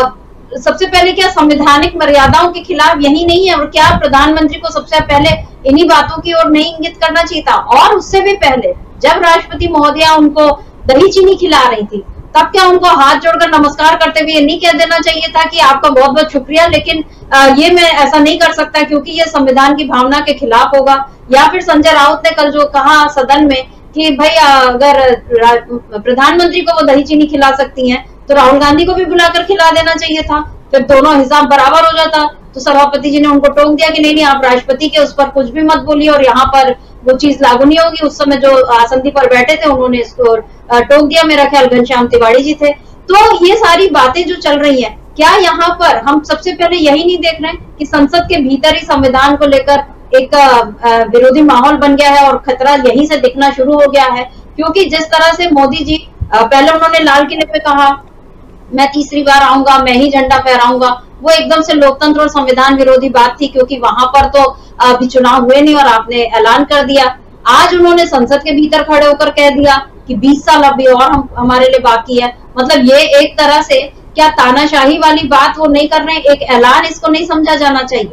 सबसे पहले क्या संवैधानिक मर्यादाओं के खिलाफ यही नहीं है? और क्या प्रधानमंत्री को सबसे पहले इन्हीं बातों की ओर नहीं इंगित करना चाहिए था? और उससे भी पहले जब राष्ट्रपति महोदया उनको दही चीनी खिला रही थी, तब क्या उनको हाथ जोड़कर नमस्कार करते हुए ये नहीं कह देना चाहिए था कि आपका बहुत बहुत शुक्रिया, लेकिन ये मैं ऐसा नहीं कर सकता क्योंकि ये संविधान की भावना के खिलाफ होगा? या फिर संजय राउत ने कल जो कहा सदन में कि भाई अगर प्रधानमंत्री को वो दही चीनी खिला सकती हैं तो राहुल गांधी को भी बुलाकर खिला देना चाहिए था, फिर दोनों हिसाब बराबर हो जाता। तो सभापति जी ने उनको टोक दिया कि नहीं आप राष्ट्रपति के उस पर कुछ भी मत बोलिए और यहाँ पर वो चीज लागू नहीं होगी। उस समय जो आसंदी पर बैठे थे उन्होंने इसको टोक दिया, मेरा ख्याल घनश्याम तिवाड़ी जी थे। तो ये सारी बातें जो चल रही है, क्या यहाँ पर हम सबसे पहले यही नहीं देख रहे हैं कि संसद के भीतर ही संविधान को लेकर एक विरोधी माहौल बन गया है और खतरा यहीं से दिखना शुरू हो गया है? क्योंकि जिस तरह से मोदी जी पहले उन्होंने लाल किले पे कहा मैं तीसरी बार आऊंगा, मैं ही झंडा फहराऊंगा, वो एकदम से लोकतंत्र और संविधान विरोधी बात थी क्योंकि वहां पर तो अभी चुनाव हुए नहीं और आपने ऐलान कर दिया। आज उन्होंने संसद के भीतर खड़े होकर कह दिया कि 20 साल अभी और हमारे लिए बाकी है। मतलब ये एक तरह से क्या तानाशाही वाली बात वो नहीं कर रहे हैं? एक ऐलान इसको नहीं समझा जाना चाहिए?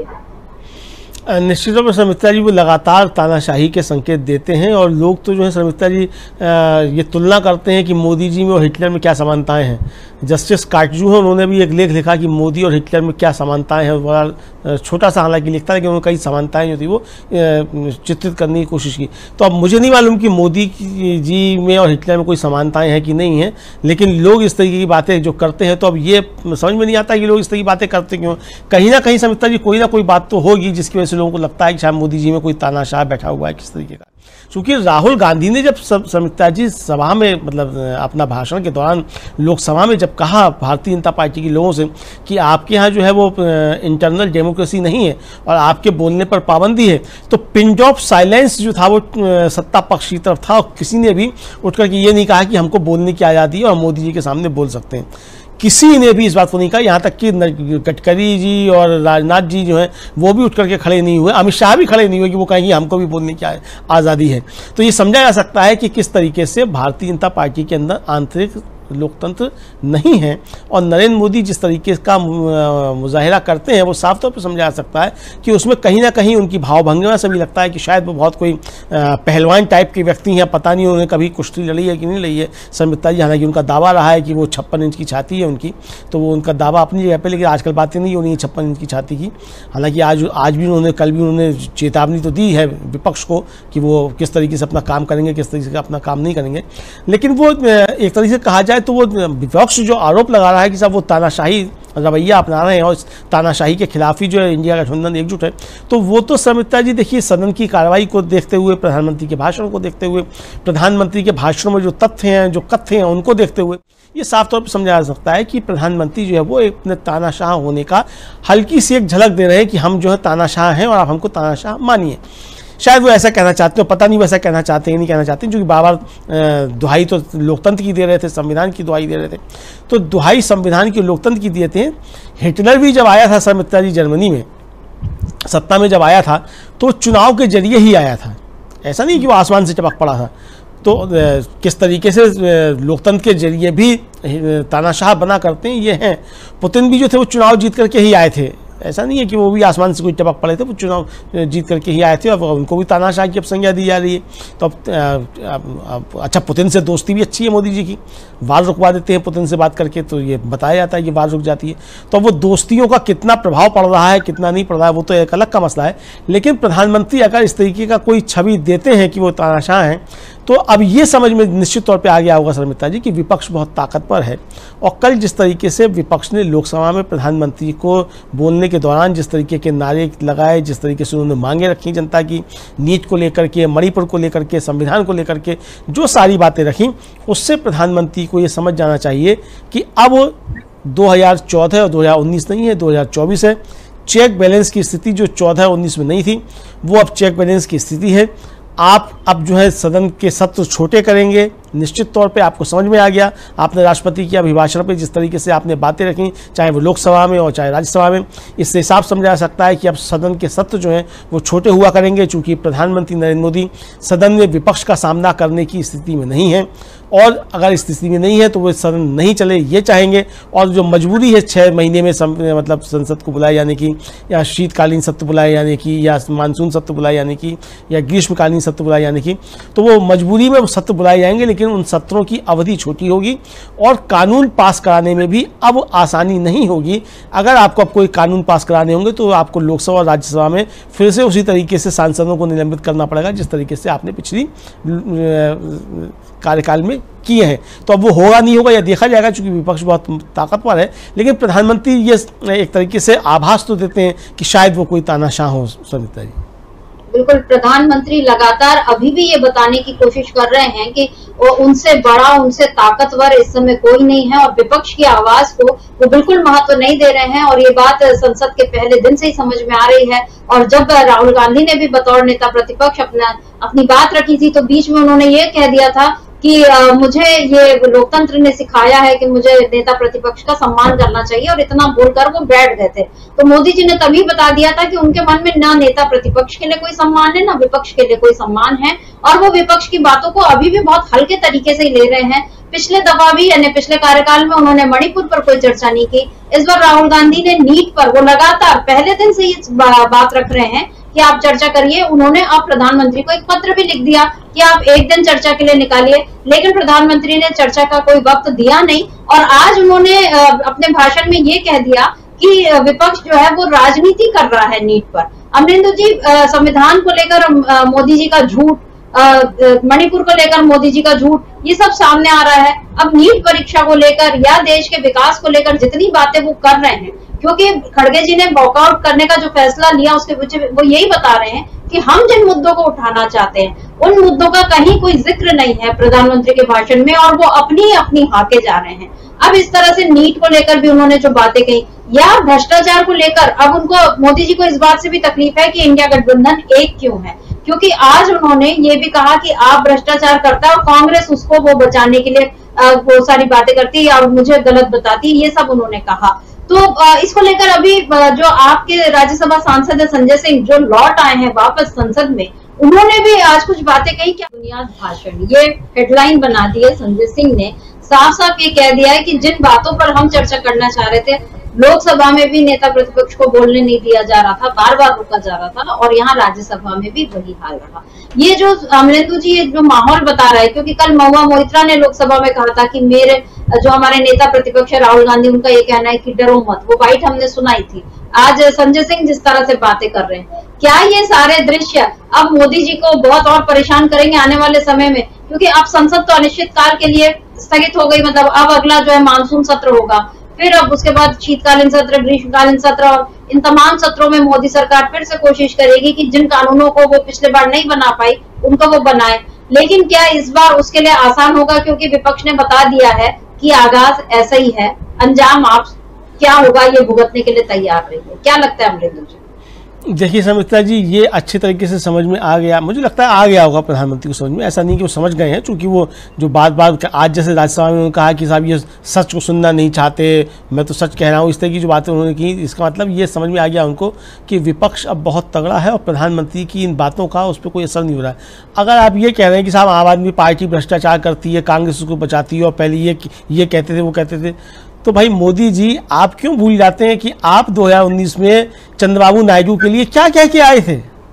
निश्चित रूप से समिता जी वो लगातार तानाशाही के संकेत देते हैं और लोग तो जो है समिता जी ये तुलना करते हैं कि मोदी जी में और हिटलर में क्या समानताएं हैं। जस्टिस काटजू है, उन्होंने भी एक लेख लिखा कि मोदी और हिटलर में क्या समानताएं हैं। बड़ा छोटा सा हालांकि लिखता है कि उन्होंने कई समानताएं जो थी वो चित्रित करने की कोशिश की। तो अब मुझे नहीं मालूम कि मोदी जी में और हिटलर में कोई समानताएं हैं कि नहीं हैं, लेकिन लोग इस तरीके की बातें जो करते हैं तो अब ये समझ में नहीं आता कि लोग इस तरह की बातें करते क्यों। कहीं ना कहीं समिता जी कोई ना कोई बात तो होगी जिसकी वजह से से लोगों को लगता है कि शायद मोदी जी में कोई तानाशाह बैठा हुआ है किस तरीके का। क्योंकि राहुल गांधी ने जब संयुक्ता जी सभा में मतलब अपना भाषण के दौरान लोकसभा में जब कहा भारतीय जनता पार्टी के लोगों से कि आपके यहाँ जो है वो इंटरनल डेमोक्रेसी नहीं है और आपके बोलने पर पाबंदी है, तो पिंच ऑफ साइलेंस जो था वो सत्ता पक्ष की तरफ था और किसी ने भी उठकर के ये नहीं कहा कि हमको बोलने की आज़ादी है और मोदी जी के सामने बोल सकते हैं। किसी ने भी इस बात को नहीं कहा, यहाँ तक कि गडकरी जी और राजनाथ जी जो हैं वो भी उठ करके खड़े नहीं हुए, अमित शाह भी खड़े नहीं हुए कि वो कहेंगे हमको भी बोलने की आज़ादी है। तो ये समझा जा सकता है कि किस तरीके से भारतीय जनता पार्टी के अंदर आंतरिक लोकतंत्र नहीं है और नरेंद्र मोदी जिस तरीके का मुजाहिरा करते हैं वो साफ तौर पर समझा जा सकता है कि उसमें कहीं ना कहीं उनकी भावभंगिमा से भी लगता है कि शायद वो बहुत कोई पहलवान टाइप के व्यक्ति हैं। पता नहीं उन्होंने कभी कुश्ती लड़ी है कि नहीं लड़ी है संयुक्ता जी, हालांकि उनका दावा रहा है कि वो 56 इंच की छाती है उनकी, तो वो उनका दावा अपनी जगह पर, लेकिन आजकल बातें नहीं हो रही 56 इंच की छाती की। हालांकि आज भी उन्होंने, कल भी उन्होंने चेतावनी तो दी है विपक्ष को कि वो किस तरीके से अपना काम करेंगे, किस तरीके से अपना काम नहीं करेंगे। लेकिन वो एक तरीके से कहा जाए तो वो विपक्ष जो आरोप लगा रहा है कि साहब वो तानाशाही रवैया अपना रहे हैं और इस तानाशाही के खिलाफ ही जो है इंडिया गठबंधन एकजुट है, तो वो तो संयुक्ता जी देखिए सदन की कार्रवाई को देखते हुए, प्रधानमंत्री के भाषण को देखते हुए, प्रधानमंत्री के भाषणों में जो तथ्य हैं, जो कथ्य हैं, उनको देखते हुए ये साफ तौर पर समझा जा सकता है कि प्रधानमंत्री जो है वो अपने तानाशाह होने का हल्की सी एक झलक दे रहे हैं कि हम जो है तानाशाह हैं और आप हमको तानाशाह मानिए। शायद वो ऐसा कहना चाहते हो, पता नहीं वो ऐसा कहना चाहते हैं नहीं कहना चाहते, क्योंकि बार बार दुहाई तो लोकतंत्र की दे रहे थे, संविधान की दुहाई दे रहे थे, तो दुहाई संविधान की लोकतंत्र की दिए थे। हिटलर भी जब आया था संयुक्ता जी जर्मनी में सत्ता में जब आया था तो चुनाव के जरिए ही आया था, ऐसा नहीं कि वो आसमान से टपक पड़ा था। तो किस तरीके से लोकतंत्र के जरिए भी तानाशाह बना करते हैं ये हैं। पुतिन भी जो थे वो चुनाव जीत करके ही आए थे, ऐसा नहीं है कि वो भी आसमान से कोई टपक पड़े थे, वो चुनाव जीत करके ही आए थे और उनको भी तानाशाह की अब संज्ञा दी जा रही है। तो अब अच्छा, पुतिन से दोस्ती भी अच्छी है मोदी जी की, वार रुकवा देते हैं पुतिन से बात करके, तो ये बताया जाता है कि वार रुक जाती है। तो वो दोस्तियों का कितना प्रभाव पड़ रहा है, कितना नहीं पड़ रहा है, वो तो एक अलग का मसला है। लेकिन प्रधानमंत्री अगर इस तरीके का कोई छवि देते हैं कि वो तानाशाह हैं, तो अब ये समझ में निश्चित तौर पे आ गया होगा शर्मिष्ठा जी कि विपक्ष बहुत ताकतवर है। और कल जिस तरीके से विपक्ष ने लोकसभा में प्रधानमंत्री को बोलने के दौरान जिस तरीके के नारे लगाए, जिस तरीके से उन्होंने मांगे रखी जनता की, नीट को लेकर के, मणिपुर को लेकर के, संविधान को लेकर के जो सारी बातें रखी, उससे प्रधानमंत्री को ये समझ जाना चाहिए कि अब 2014 और 2019 नहीं है, 2024 है। चेक बैलेंस की स्थिति जो 14-19 में नहीं थी, वो अब चेक बैलेंस की स्थिति है। आप अब जो है सदन के सत्र छोटे करेंगे, निश्चित तौर पे आपको समझ में आ गया। आपने राष्ट्रपति के अभिभाषण पे जिस तरीके से आपने बातें रखी, चाहे वो लोकसभा में और चाहे राज्यसभा में, इससे साफ समझा जा सकता है कि अब सदन के सत्र जो हैं वो छोटे हुआ करेंगे, चूंकि प्रधानमंत्री नरेंद्र मोदी सदन में विपक्ष का सामना करने की स्थिति में नहीं है। और अगर इस स्थिति में नहीं है तो वो सदन नहीं चले ये चाहेंगे। और जो मजबूरी है 6 महीने में मतलब संसद को बुलाए जाने की, या शीतकालीन सत्र बुलाए जाने की, या मानसून सत्र बुलाए जाने की, या ग्रीष्मकालीन सत्र बुलाए जाने की, तो वो मजबूरी में वो सत्र बुलाए जाएंगे, लेकिन उन सत्रों की अवधि छोटी होगी और कानून पास कराने में भी अब आसानी नहीं होगी। अगर आपको अब कोई कानून पास कराने होंगे तो आपको लोकसभा और राज्यसभा में फिर से उसी तरीके से सांसदों को निलंबित करना पड़ेगा जिस तरीके से आपने पिछली कार्यकाल में किए हैं। तो अब वो होगा नहीं होगा या देखा जाएगा, क्योंकि विपक्ष बहुत ताकतवर है। लेकिन प्रधानमंत्री ये एक तरीके से आभास तो देते हैं कि शायद वो कोई तानाशाह हो। सविता जी, बिल्कुल, प्रधानमंत्री लगातार अभी भी ये बताने की कोशिश कर रहे हैं कि उनसे बड़ा, उनसे ताकतवर इस समय कोई नहीं है और विपक्ष की आवाज को वो बिल्कुल महत्व नहीं दे रहे हैं। और ये बात संसद के पहले दिन से ही समझ में आ रही है। और जब राहुल गांधी ने भी बतौर नेता प्रतिपक्ष अपनी बात रखी थी, तो बीच में उन्होंने ये कह दिया था कि मुझे ये लोकतंत्र ने सिखाया है कि मुझे नेता प्रतिपक्ष का सम्मान करना चाहिए, और इतना बोलकर वो बैठ गए थे। तो मोदी जी ने तभी बता दिया था कि उनके मन में ना नेता प्रतिपक्ष के लिए कोई सम्मान है, ना विपक्ष के लिए कोई सम्मान है, और वो विपक्ष की बातों को अभी भी बहुत हल्के तरीके से ले रहे हैं। पिछले दफा भी, यानी पिछले कार्यकाल में उन्होंने मणिपुर पर कोई चर्चा नहीं की। इस बार राहुल गांधी ने नीट पर, वो लगातार पहले दिन से ये बात रख रहे हैं कि आप चर्चा करिए। उन्होंने अब प्रधानमंत्री को एक पत्र भी लिख दिया कि आप एक दिन चर्चा के लिए निकालिए, लेकिन प्रधानमंत्री ने चर्चा का कोई वक्त दिया नहीं। और आज उन्होंने अपने भाषण में ये कह दिया कि विपक्ष जो है वो राजनीति कर रहा है नीट पर। अमरिंदर जी, संविधान को लेकर मोदी जी का झूठ, मणिपुर को लेकर मोदी जी का झूठ, ये सब सामने आ रहा है। अब नीट परीक्षा को लेकर या देश के विकास को लेकर जितनी बातें वो कर रहे हैं, क्योंकि खड़गे जी ने वॉकआउट करने का जो फैसला लिया उसके पीछे वो यही बता रहे हैं कि हम जिन मुद्दों को उठाना चाहते हैं उन मुद्दों का कहीं कोई जिक्र नहीं है प्रधानमंत्री के भाषण में, और वो अपनी अपनी हाके जा रहे हैं। अब इस तरह से नीट को लेकर भी उन्होंने जो बातें कही, या भ्रष्टाचार को लेकर अब उनको, मोदी जी को इस बात से भी तकलीफ है कि इंडिया गठबंधन एक क्यों है, क्योंकि आज उन्होंने ये भी कहा कि आप भ्रष्टाचार करता है और कांग्रेस उसको वो बचाने के लिए वो सारी बातें करती है और मुझे गलत बताती है, ये सब उन्होंने कहा। तो इसको लेकर अभी जो आपके राज्यसभा सांसद है संजय सिंह, जो लौट आए हैं वापस संसद में, उन्होंने भी आज कुछ बातें कही। क्या बुनियाद भाषण, ये हेडलाइन बना दी है संजय सिंह ने। साफ साफ ये कह दिया है कि जिन बातों पर हम चर्चा करना चाह रहे थे, लोकसभा में भी नेता प्रतिपक्ष को बोलने नहीं दिया जा रहा था, बार बार रोका जा रहा था, और यहाँ राज्यसभा में भी वही हाल रहा। ये जो अमरेंदु जी जो माहौल बता रहा है, क्योंकि कल महुआ मोइत्रा ने लोकसभा में कहा था कि मेरे जो हमारे नेता प्रतिपक्ष है राहुल गांधी, उनका ये कहना है कि डरो मत, वो बाइट हमने सुनाई थी। आज संजय सिंह जिस तरह से बातें कर रहे हैं, क्या ये सारे दृश्य अब मोदी जी को बहुत और परेशान करेंगे आने वाले समय में? क्योंकि अब संसद तो अनिश्चित काल के लिए स्थगित हो गई, मतलब अब अगला जो है मानसून सत्र होगा, फिर अब उसके बाद शीतकालीन सत्र, ग्रीष्मकालीन सत्र, और इन तमाम सत्रों में मोदी सरकार फिर से कोशिश करेगी कि जिन कानूनों को वो पिछले बार नहीं बना पाई उनको वो बनाए। लेकिन क्या इस बार उसके लिए आसान होगा? क्योंकि विपक्ष ने बता दिया है कि आगाज ऐसा ही है, अंजाम आप क्या होगा ये भुगतने के लिए तैयार रहिए। क्या लगता है अमरेंद्र जी? देखिए समिता जी, ये अच्छे तरीके से समझ में आ गया, मुझे लगता है आ गया होगा प्रधानमंत्री को समझ में। ऐसा नहीं कि वो समझ गए हैं, क्योंकि वो जो बात आज जैसे राज्यसभा में उन्होंने कहा कि साहब ये सच को सुनना नहीं चाहते, मैं तो सच कह रहा हूँ, इस तरह की जो बातें उन्होंने की, इसका मतलब ये समझ में आ गया उनको कि विपक्ष अब बहुत तगड़ा है और प्रधानमंत्री की इन बातों का उस पर कोई असर नहीं हो रहा है। अगर आप ये कह रहे हैं कि साहब आम आदमी पार्टी भ्रष्टाचार करती है, कांग्रेस उसको बचाती है, और पहले ये कहते थे वो कहते थे, तो भाई मोदी जी आप क्यों भूल जाते हैं कि आप 2019 में चंद्रबाबू नायडू के लिए क्या कह के आए थे?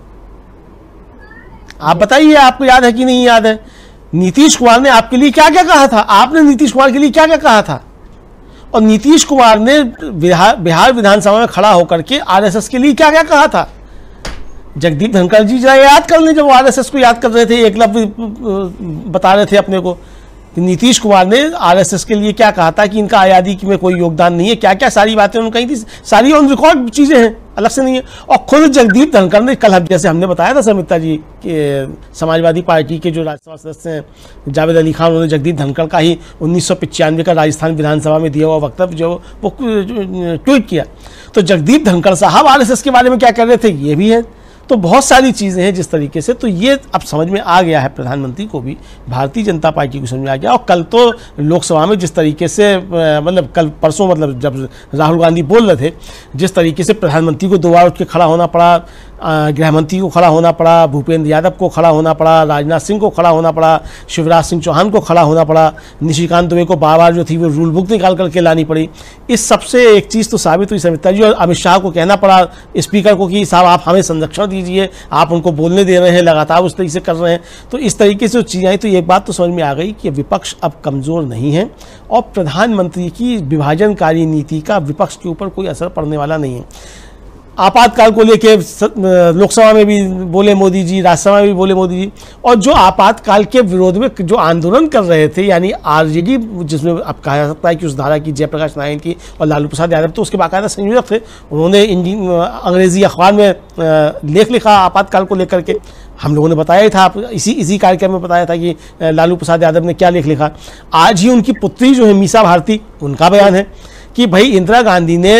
आप बताइए, आपको याद है कि नहीं याद है? नीतीश कुमार ने आपके लिए क्या क्या कहा था? आपने नीतीश कुमार के लिए क्या क्या कहा था? और नीतीश कुमार ने बिहार विधानसभा में खड़ा होकर के आरएसएस के लिए क्या क्या कहा था? जगदीप धनखड़ जी जरा याद कर लें, जब वो आरएसएस को याद कर रहे थे, एकलव्य बता रहे थे अपने को, नीतीश कुमार ने आरएसएस के लिए क्या कहा था कि इनका आज़ादी में कोई योगदान नहीं है, क्या क्या सारी बातें उन्होंने कही थी, सारी ऑन रिकॉर्ड चीज़ें हैं, अलग से नहीं है। और खुद जगदीप धनखड़ ने कल, जैसे हमने बताया था समिता जी, कि समाजवादी पार्टी के जो राज्यसभा सदस्य हैं जावेद अली खान, उन्होंने जगदीप धनखड़ का ही 1995 का राजस्थान विधानसभा में दिया हुआ वक्तव्य जो वो ट्वीट किया। तो जगदीप धनखड़ साहब आरएसएस के बारे में क्या कर रहे थे, ये भी है। तो बहुत सारी चीज़ें हैं जिस तरीके से, तो ये अब समझ में आ गया है प्रधानमंत्री को भी, भारतीय जनता पार्टी को समझ में आ गया। और कल तो लोकसभा में जिस तरीके से, मतलब कल परसों, मतलब जब राहुल गांधी बोल रहे थे, जिस तरीके से प्रधानमंत्री को 2 बार उठ के खड़ा होना पड़ा, गृह मंत्री को खड़ा होना पड़ा, भूपेंद्र यादव को खड़ा होना पड़ा, राजनाथ सिंह को खड़ा होना पड़ा, शिवराज सिंह चौहान को खड़ा होना पड़ा, निशिकांत दुबे को बार बार जो थी वो रूल बुक निकाल करके लानी पड़ी। इस सबसे एक चीज़ तो साबित हुई समिता जी, और अमित शाह को कहना पड़ा स्पीकर को कि साहब आप हमें संरक्षण दीजिए, आप उनको बोलने दे रहे हैं, लगातार उस तरीके से कर रहे हैं। तो इस तरीके से जो चीज़ें आई, तो एक बात तो समझ में आ गई कि विपक्ष अब कमज़ोर नहीं है और प्रधानमंत्री की विभाजनकारी नीति का विपक्ष के ऊपर कोई असर पड़ने वाला नहीं है। आपातकाल को लेके लोकसभा में भी बोले मोदी जी, राज्यसभा में भी बोले मोदी जी, और जो आपातकाल के विरोध में जो आंदोलन कर रहे थे, यानी आरजेडी, जिसमें अब कहा जा सकता है कि उस धारा की जयप्रकाश नारायण की और लालू प्रसाद यादव तो उसके बाकायदा संयोजक थे, उन्होंने अंग्रेजी अखबार में लेख लिखा आपातकाल को लेकर के। हम लोगों ने बताया था, इसी कार्यक्रम में बताया था कि लालू प्रसाद यादव ने क्या लेख लिखा। आज ही उनकी पुत्री जो है मीसा भारती, उनका बयान है कि भाई इंदिरा गांधी ने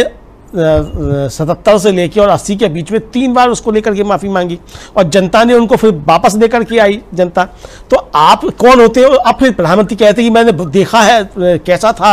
77 से लेकर और 80 के बीच में 3 बार उसको लेकर के माफ़ी मांगी, और जनता ने उनको फिर वापस लेकर के आई जनता। तो आप कौन होते हो? अब फिर प्रधानमंत्री कहते हैं कि मैंने देखा है कैसा था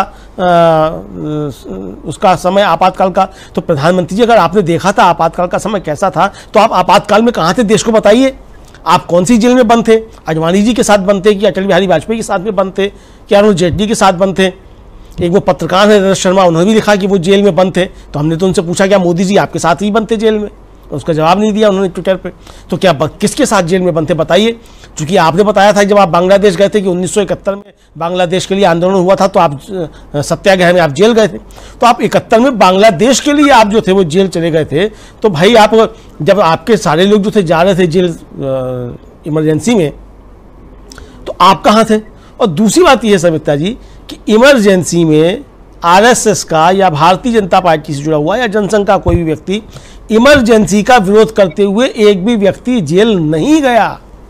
उसका समय आपातकाल का। तो प्रधानमंत्री जी, अगर आपने देखा था आपातकाल का समय कैसा था, तो आप आपातकाल में कहाँ थे, देश को बताइए। आप कौन सी जेल में बंद थे? अडवाणी जी के साथ बंद थे, कि अटल बिहारी वाजपेयी के साथ में बंद थे, कि अरुण जेटली के साथ बंद थे? एक वो पत्रकार है रजत शर्मा, उन्होंने भी लिखा कि वो जेल में बंद थे। तो हमने तो उनसे पूछा क्या मोदी जी आपके साथ ही बंद थे जेल में? उसका जवाब नहीं दिया उन्होंने ट्विटर पे। तो क्या किसके साथ जेल में बंद थे बताइए? क्योंकि आपने बताया था जब आप बांग्लादेश गए थे कि 1971 में बांग्लादेश के लिए आंदोलन हुआ था, तो आप सत्याग्रह में आप जेल गए थे। तो आप 71 में बांग्लादेश के लिए आप जो थे वो जेल चले गए थे। तो भाई आप, जब आपके सारे लोग जो थे जा रहे थे जेल इमरजेंसी में, तो आप कहाँ थे? और दूसरी बात यह है समिता जी कि इमरजेंसी में आरएसएस का या भारतीय जनता पार्टी से जुड़ा हुआ या जनसंघ का कोई भी व्यक्ति इमरजेंसी का विरोध करते हुए एक भी व्यक्ति जेल नहीं गया,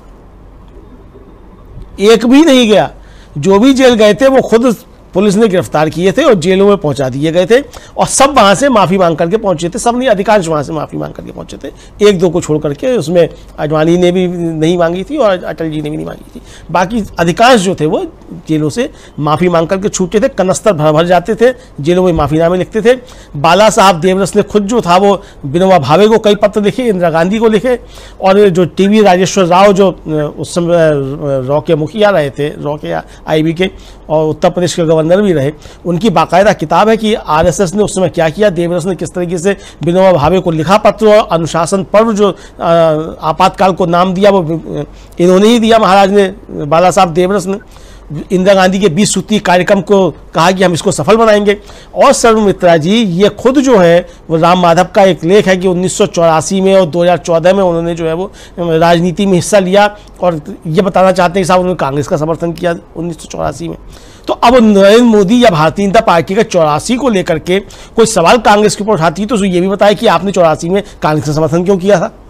एक भी नहीं गया। जो भी जेल गए थे वो खुद पुलिस ने गिरफ्तार किए थे और जेलों में पहुंचा दिए गए थे, और सब वहां से माफी मांग करके पहुंचे थे। सब नहीं, अधिकांश वहां से माफी मांग करके पहुंचे थे, एक दो को छोड़ करके। उसमें आडवाणी ने भी नहीं मांगी थी और अटल जी ने भी नहीं मांगी थी। बाकी अधिकांश जो थे वो जेलों से माफी मांग करके छूटे थे। कनस्तर भर भर जाते थे, जेलों में माफीनामे लिखते थे। बाला साहब देवरस ने खुद जो था वो विनोबा भावे को कई पत्र लिखे, इंदिरा गांधी को लिखे, और जो टीवी राजेश्वर राव जो उस समय रॉ के मुखिया रहे थे, रॉ के आईबी के, और उत्तर प्रदेश के गवर्नर भी रहे, उनकी बाकायदा किताब है कि आरएसएस ने उस समय क्या किया, देवरस ने किस तरीके से विनोबा भावे को लिखा पत्र, और अनुशासन पर्व जो आपातकाल को नाम दिया वो इन्होंने ही दिया, महाराज ने, बाला साहब देवरस ने। इंदिरा गांधी के 20 सूत्री कार्यक्रम को कहा कि हम इसको सफल बनाएंगे। और सर्वमित्रा जी ये खुद जो है वो राम माधव का एक लेख है कि 1984 में और 2014 में उन्होंने जो है वो राजनीति में हिस्सा लिया, और ये बताना चाहते हैं कि साहब उन्होंने कांग्रेस का समर्थन किया 1984 में। तो अब नरेंद्र मोदी या भारतीय जनता पार्टी का 84 को लेकर के कोई सवाल कांग्रेस के ऊपर उठाती है तो ये भी बताया कि आपने 84 में कांग्रेस का समर्थन क्यों किया था।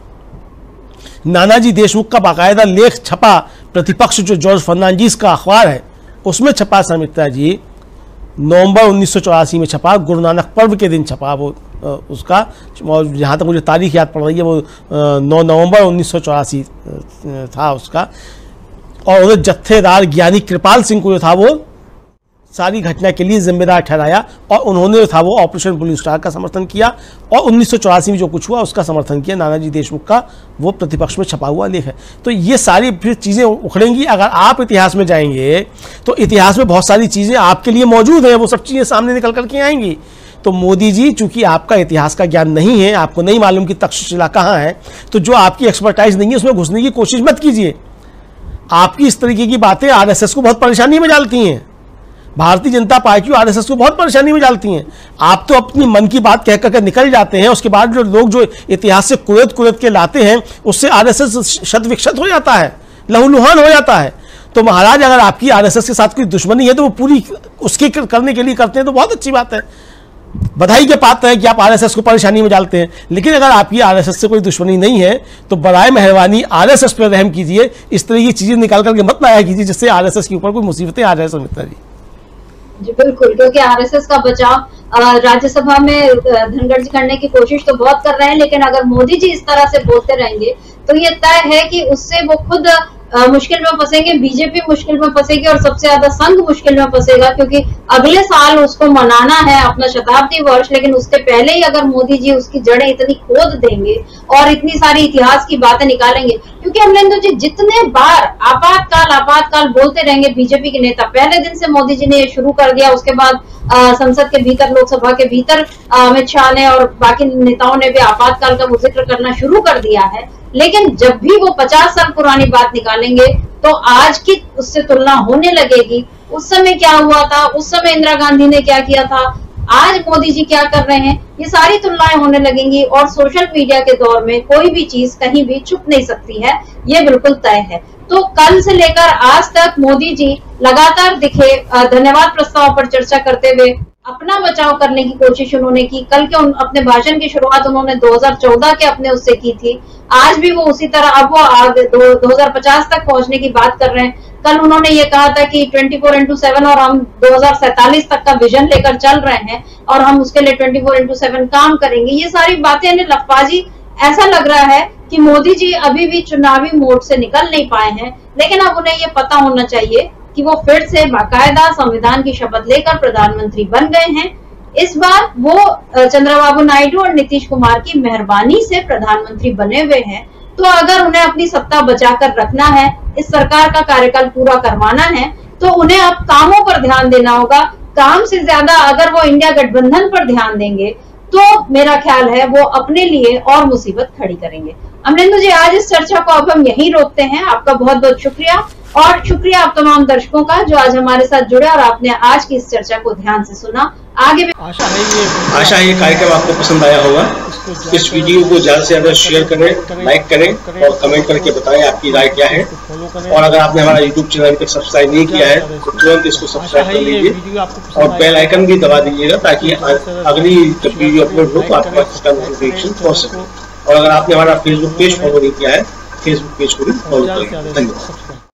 नानाजी देशमुख का बाकायदा लेख छपा, प्रतिपक्ष जो जॉर्ज फर्नांडीज का अखबार है उसमें छपा सर्वमित्रा जी, नवंबर 1984 में छपा, गुरु नानक पर्व के दिन छपा वो उसका, जहाँ तक मुझे तारीख याद पड़ रही है वो 9 नवंबर 1984 था उसका। और उन्हें जत्थेदार ज्ञानी कृपाल सिंह को जो था वो सारी घटना के लिए जिम्मेदार ठहराया, और उन्होंने जो था वो ऑपरेशन ब्लू स्टार का समर्थन किया, और 1984 में जो कुछ हुआ उसका समर्थन किया। नानाजी देशमुख का वो प्रतिपक्ष में छपा हुआ लेख है। तो ये सारी फिर चीज़ें उखड़ेंगी। अगर आप इतिहास में जाएंगे तो इतिहास में बहुत सारी चीज़ें आपके लिए मौजूद हैं, वो सब चीज़ें सामने निकल करके आएंगी। तो मोदी जी, चूंकि आपका इतिहास का ज्ञान नहीं है, आपको नहीं मालूम कि तक्षशिला कहाँ है, तो जो आपकी एक्सपर्टाइज नहीं है उसमें घुसने की कोशिश मत कीजिए। आपकी इस तरीके की बातें आरएसएस को बहुत परेशानी में डालती हैं, भारतीय जनता पार्टी और आरएसएस को बहुत परेशानी में डालती हैं। आप तो अपनी मन की बात कह करके निकल जाते हैं, उसके बाद जो लोग जो इतिहास से कुरेद के लाते हैं उससे आरएसएस शत विक्षत हो जाता है, लहूलुहान हो जाता है। तो महाराज अगर आपकी आरएसएस के साथ कोई दुश्मनी है तो वो पूरी उसके करने के लिए करते हैं तो बहुत अच्छी बात है, बधाई के पात्र है कि आप आरएसएस को परेशानी में डालते हैं। लेकिन अगर आपकी आरएसएस से कोई दुश्मनी नहीं है तो बराए मेहरबानी आरएसएस पर रहम कीजिए, इस तरह की चीजें निकाल करके मत लाया कीजिए जिससे आरएसएस के ऊपर कोई मुसीबतें आ जाए। सुमित्रा जी बिल्कुल, क्योंकि आरएसएस का बचाव राज्यसभा में धनखड़ जी करने की कोशिश तो बहुत कर रहे हैं, लेकिन अगर मोदी जी इस तरह से बोलते रहेंगे तो ये तय है कि उससे वो खुद मुश्किल में फंसेंगे, बीजेपी मुश्किल में फंसेगी, और सबसे ज्यादा संघ मुश्किल में फंसेगा, क्योंकि अगले साल उसको मनाना है अपना शताब्दी वर्ष। लेकिन उसके पहले ही अगर मोदी जी उसकी जड़ें इतनी खोद देंगे और इतनी सारी इतिहास की बातें निकालेंगे, क्योंकि अमरेंद्र जी जितने बार आपातकाल बोलते रहेंगे बीजेपी के नेता, पहले दिन से मोदी जी ने ये शुरू कर दिया, उसके बाद संसद के भीतर, लोकसभा के भीतर अमित शाह ने और बाकी नेताओं ने भी आपातकाल का जिक्र करना शुरू कर दिया है। लेकिन जब भी वो 50 साल पुरानी बात निकालेंगे तो आज की उससे तुलना होने लगेगी। उस समय क्या हुआ था, उस समय इंदिरा गांधी ने क्या किया था, आज मोदी जी क्या कर रहे हैं, ये सारी तुलनाएं होने लगेंगी। और सोशल मीडिया के दौर में कोई भी चीज कहीं भी छुप नहीं सकती है, ये बिल्कुल तय है। तो कल से लेकर आज तक मोदी जी लगातार दिखे धन्यवाद प्रस्ताव पर चर्चा करते हुए अपना बचाव करने की कोशिश उन्होंने की। कल के अपने भाषण की शुरुआत उन्होंने 2014 के अपने उससे की थी, आज भी वो उसी तरह, अब वो आगे 2050 तक पहुंचने की बात कर रहे हैं। कल उन्होंने ये कहा था कि 24x7 और हम 2047 तक का विजन लेकर चल रहे हैं और हम उसके लिए 24x7 काम करेंगे। ये सारी बातें लफाजी, ऐसा लग रहा है कि मोदी जी अभी भी चुनावी मोड से निकल नहीं पाए हैं। लेकिन अब उन्हें ये पता होना चाहिए कि वो फिर से बाकायदा संविधान की शपथ लेकर प्रधानमंत्री बन गए हैं। इस बार वो चंद्रबाबू नायडू और नीतीश कुमार की मेहरबानी से प्रधानमंत्री बने हुए हैं। तो अगर उन्हें अपनी सत्ता बचाकर रखना है, इस सरकार का कार्यकाल पूरा करवाना है, तो उन्हें अब कामों पर ध्यान देना होगा। काम से ज्यादा अगर वो इंडिया गठबंधन पर ध्यान देंगे तो मेरा ख्याल है वो अपने लिए और मुसीबत खड़ी करेंगे। अमरेंद्र जी, आज इस चर्चा को अब हम यहीं रोकते हैं। आपका बहुत बहुत शुक्रिया। और शुक्रिया आप तमाम दर्शकों का जो आज हमारे साथ जुड़े और आपने आज की इस चर्चा को ध्यान से सुना। आगे भी आशा है ये कार्यक्रम आपको पसंद आया होगा। इस वीडियो को ज्यादा से ज्यादा शेयर करें, लाइक करें और कमेंट करके बताएं आपकी राय क्या है। और अगर आपने हमारा यूट्यूब चैनल तक सब्सक्राइब नहीं किया है तो तुरंत इसको सब्सक्राइब कर लीजिए और बेल आइकन भी दबा दीजिएगा ताकि अगली जब वीडियो अपलोड हो तो आपके पास इसका नोटिफिकेशन पहुंच सके। और अगर आपने हमारा फेसबुक पेज फॉलो नहीं किया है, फेसबुक पेज को भी फॉलो करें। धन्यवाद।